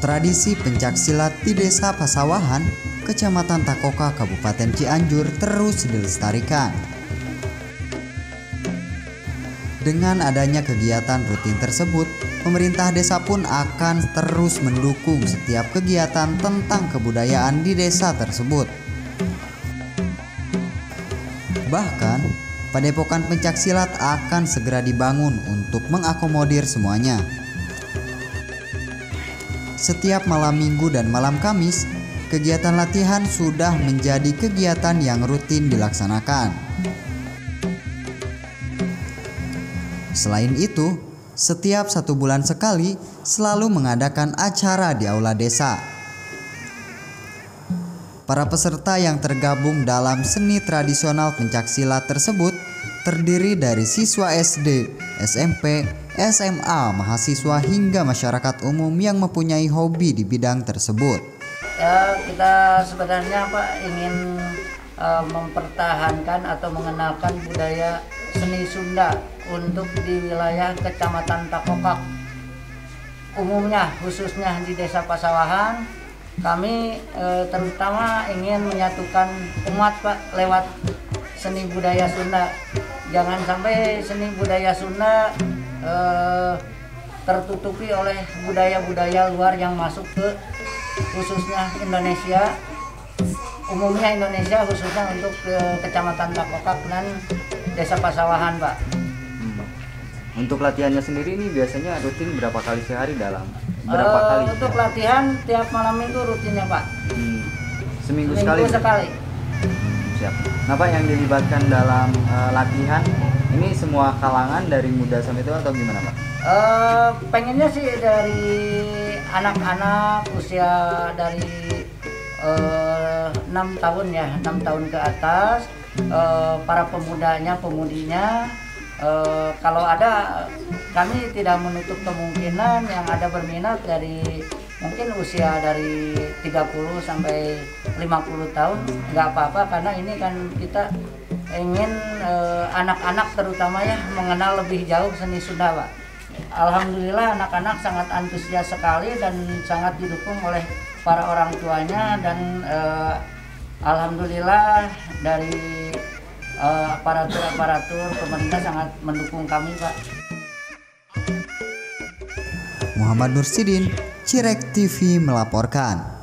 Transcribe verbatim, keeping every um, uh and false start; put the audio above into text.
Tradisi pencaksilat di Desa Pasawahan, Kecamatan Takoka, Kabupaten Cianjur terus dilestarikan. Dengan adanya kegiatan rutin tersebut, pemerintah desa pun akan terus mendukung setiap kegiatan tentang kebudayaan di desa tersebut. Bahkan, padepokan pencaksilat akan segera dibangun untuk mengakomodir semuanya. Setiap malam Minggu dan malam Kamis, kegiatan latihan sudah menjadi kegiatan yang rutin dilaksanakan. Selain itu, setiap satu bulan sekali selalu mengadakan acara di aula desa. Para peserta yang tergabung dalam seni tradisional pencaksilat tersebut terdiri dari siswa S D, S M P, S M A, mahasiswa hingga masyarakat umum yang mempunyai hobi di bidang tersebut. Ya, kita sebenarnya Pak ingin uh, mempertahankan atau mengenalkan budaya seni Sunda untuk di wilayah Kecamatan Takokak. Umumnya khususnya di Desa Pasawahan, kami uh, terutama ingin menyatukan umat Pak lewat seni budaya Sunda. Jangan sampai seni budaya Sunda eh, tertutupi oleh budaya-budaya luar yang masuk ke khususnya Indonesia, umumnya Indonesia khususnya untuk ke Kecamatan Takokak dan Desa Pasawahan, Pak. Hmm. Untuk latihannya sendiri ini biasanya rutin berapa kali sehari dalam berapa eh, kali? Untuk latihan tiap malam minggu rutinnya, Pak. Hmm. Seminggu, Seminggu sekali. sekali. Siap. Nah Pak, yang dilibatkan dalam uh, latihan ini semua kalangan dari muda sampai tua atau gimana Pak? Uh, pengennya sih dari anak-anak usia dari uh, enam tahun ya, enam tahun ke atas, uh, para pemudanya, pemudinya. Uh, kalau ada, kami tidak menutup kemungkinan yang ada berminat dari mungkin usia dari tiga puluh sampai lima puluh tahun, nggak apa-apa, karena ini kan kita ingin anak-anak eh, terutama ya mengenal lebih jauh seni Sunda, Pak. Alhamdulillah anak-anak sangat antusias sekali dan sangat didukung oleh para orang tuanya, dan eh, alhamdulillah dari eh, aparatur-aparatur pemerintah sangat mendukung kami, Pak. Muhammad Nursidin, Cirek T V melaporkan.